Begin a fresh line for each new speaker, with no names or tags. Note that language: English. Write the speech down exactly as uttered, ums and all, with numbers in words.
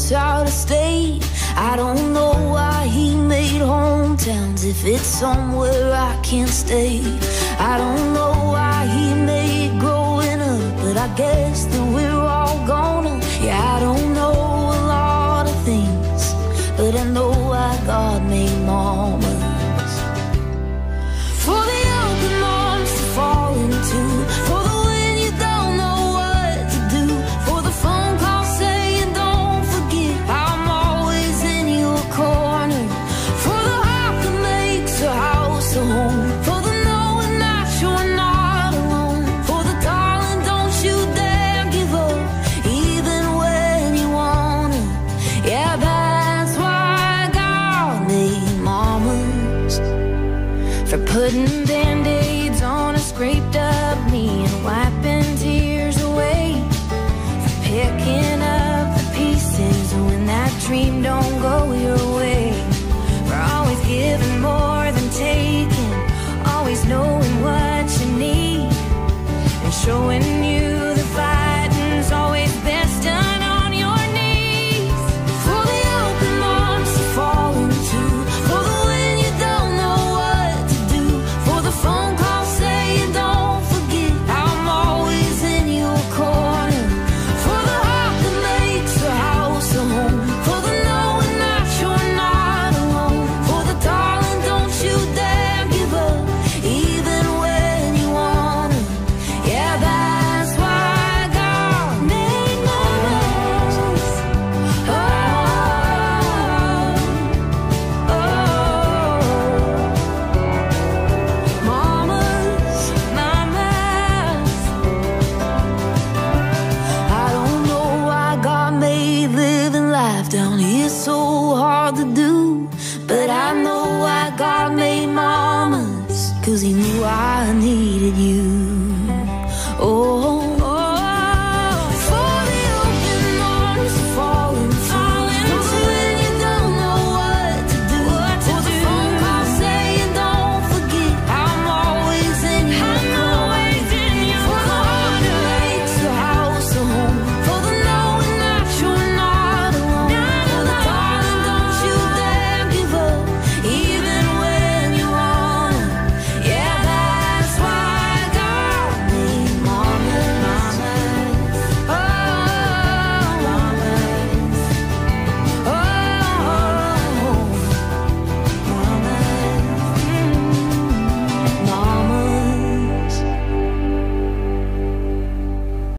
months out of state. I don't know why he made hometowns if it's somewhere I can't stay. I don't know why he made growing up, but I guess that we're all gonna. Yeah, I don't know a lot of things, but I know why God made mamas. For the open arms to fall into, for the when you don't know what to do, for the phone call saying don't forget I'm always in your corner, for the heart that makes a house a home, for the knowing that you're not alone, for the darling don't you dare give up even when you wanna. Yeah, that's why God made mamas. For putting band-aids on a scraped up knee and wiping tears away, for picking up the pieces when that dream don't go your way, for always giving more than taking, always knowing what you need, and showing